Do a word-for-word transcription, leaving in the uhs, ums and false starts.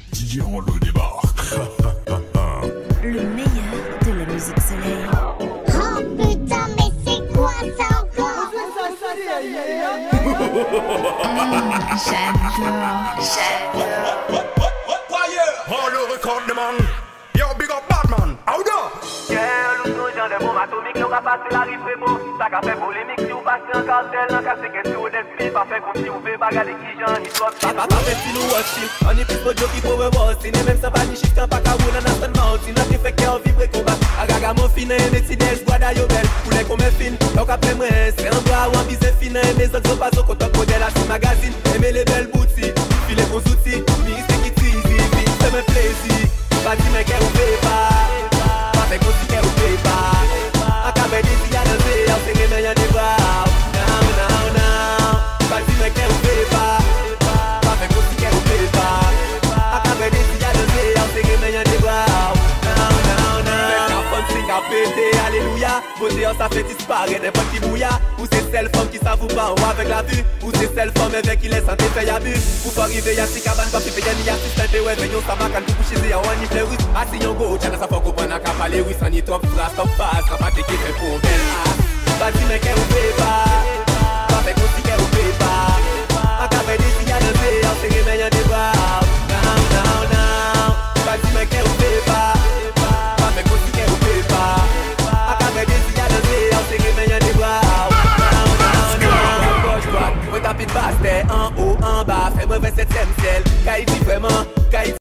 D J Rollo débarque. Le meilleur de la musique soleil. Oh putain, mais c'est quoi ça encore? J'adore, j'adore. Oh, le record de man. Yo, big up Batman. How do? Yeah, nous sommes gens de bombes atomiques, nous avons passé la rive beau. Ça a fait polémique, si vous passez en cartel, on casse question d'esprit, pas fait comme si vous pouvez bagarrer qui j'en ai trop. Ça va pas faire si nous hostile, on est plus beau qui pour me voir. Si même ça va ni chiffre, pas qu'à vous, on a seulement. Si notre fait qu'on vibre combat, agaga mon fin, mais si des bois d'ailleurs belle, pour les comme fin, donc après moi, c'est un bras ou un bise fin, mais ça ne pas au côté modèle à ce magazine, aimer les belles boutiques, filer vos outils, mystique qui tease, ça me plaisir. Pas dit mais qu'elle oublie pas. Pas fait qu'on dit qu'elle oublie pas. Acabé d'ici à danser, on s'est remis à des bras. Now, now, now. Pas dit mais qu'elle oublie pas. Pas fait qu'on dit qu'elle oublie pas. Acabé d'ici à danser, on s'est remis à des bras. Now, now, now. La femme s'est capété, alléluia. Vos yeux ça fait disparaître des petits bouillards. Ou c'est celle femme qui s'avoue pas ou avec la vue. Ou c'est celle femme avec qui les santé fait abus. Pour pas arriver y'a si cabane, pas piper y'a ni assistant de ouais. Veillons ça m'a calme pour coucher y'a un nifle russe. Assis yon go, tchana ça faut qu'on prenne un cap à l'héroïs. En y top phrase, top passe, rapaté qui fait pour belle ass. Pas dit mais qu'elle oublie pas. Pas fait qu'on dit qu'elle oublie pas. Acabé d'ici y'a danser, on s'est remis y'a